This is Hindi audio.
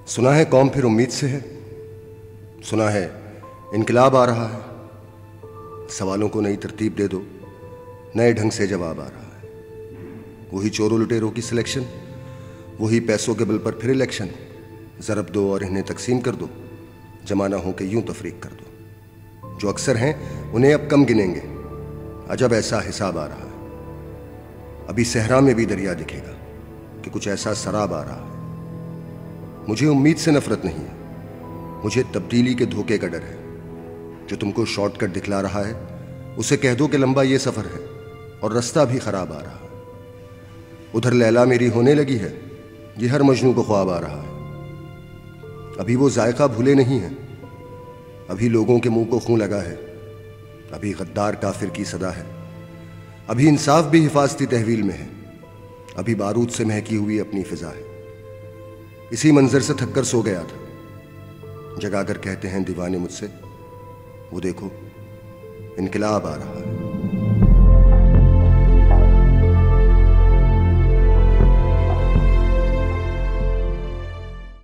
सुना है कौम फिर उम्मीद से है, सुना है इनकलाब आ रहा है। सवालों को नई तरतीब दे दो, नए ढंग से जवाब आ रहा है। वही चोरों लुटेरों की सिलेक्शन, वही पैसों के बल पर फिर इलेक्शन। ज़रब दो और इन्हें तकसीम कर दो, जमाना हो के यूं तफरीक कर दो। जो अक्सर हैं उन्हें अब कम गिनेंगे, अजब ऐसा हिसाब आ रहा है। अभी सहरा में भी दरिया दिखेगा कि कुछ ऐसा सराब आ रहा है। मुझे उम्मीद से नफरत नहीं है, मुझे तब्दीली के धोखे का डर है। जो तुमको शॉर्टकट दिखला रहा है उसे कह दो कि लंबा ये सफर है और रास्ता भी खराब आ रहा है। उधर लैला मेरी होने लगी है, ये हर मजनू को ख्वाब आ रहा है। अभी वो जायका भूले नहीं है, अभी लोगों के मुंह को खून लगा है। अभी गद्दार काफिर की सदा है, अभी इंसाफ भी हिफाजती तहवील में है। अभी बारूद से महकी हुई अपनी फिजा है। इसी मंजर से थककर सो गया था, जगाकर कहते हैं दीवाने मुझसे, वो देखो इनकलाब आ रहा है।